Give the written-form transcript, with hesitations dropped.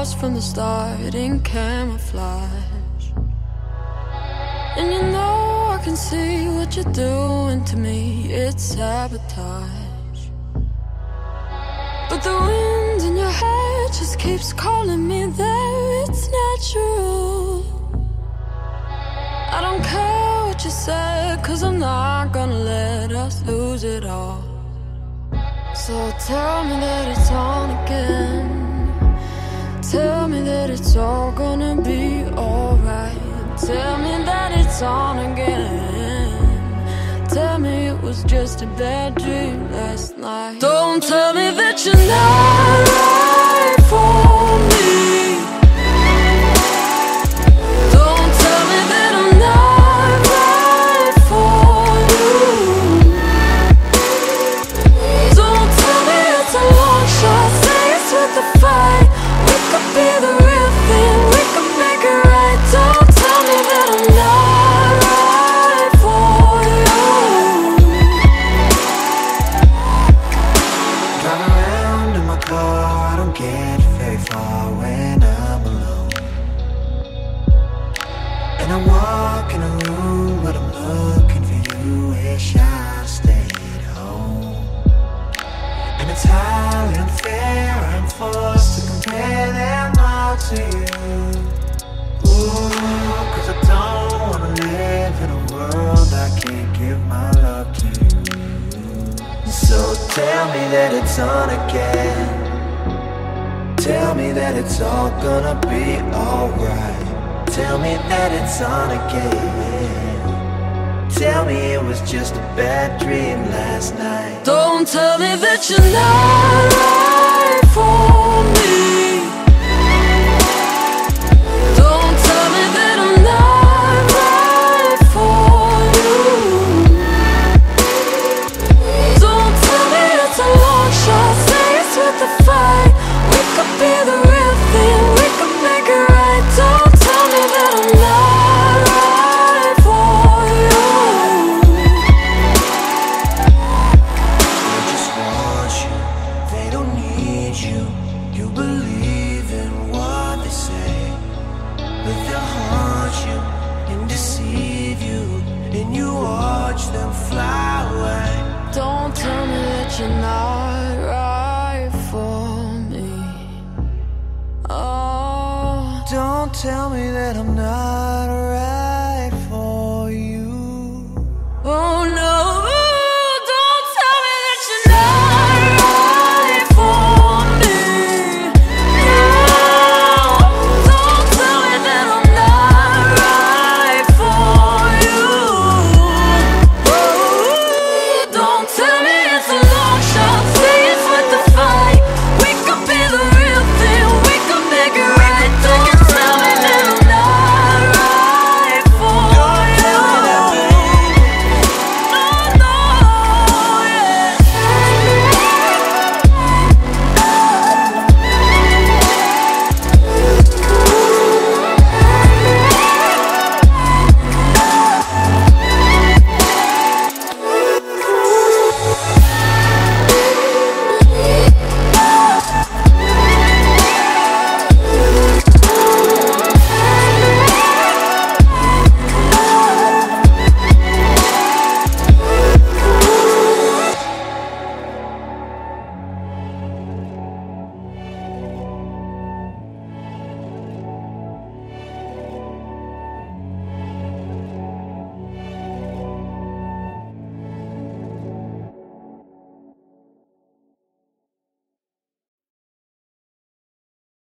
lost from the start in camouflage. And you know I can see what you're doing to me, it's sabotage. But the wind in your hair just keeps calling me there, it's natural. I don't care what you said, 'cause I'm not gonna let us lose it all. So tell me that it's on again. Tell me that it's all gonna be alright. Tell me that it's on again. Tell me it was just a bad dream last night. Don't tell me that you're not right for me. Don't tell me that I'm not right for you. Don't tell me it's a long shot, say it's worth the fight. We could be the real thing, we could make it right. Don't tell me that I'm not right for you. Drive around in my car, I don't get very far when I'm alone. And I walk in a room, but I'm looking for you. Wish I stayed home. And it's highly unfair, I'm forced to compare them all to you. Ooh, 'cause I don't wanna live in a world I can't give my love to. So tell me that it's on again. Tell me that it's all gonna be alright. Tell me that it's on again. Tell me it was just a bad dream last night. Don't tell me that you're not right for me. Don't tell me that I'm not right for you. Don't tell me it's a long shot, say it's worth the fight. We could be the real thing, we could make it right. Don't tell me that I'm not right for you. They just want you, they don't need you. You believe in what they say, but they'll haunt you and deceive you, and you watch them fly away. Don't tell me that you're not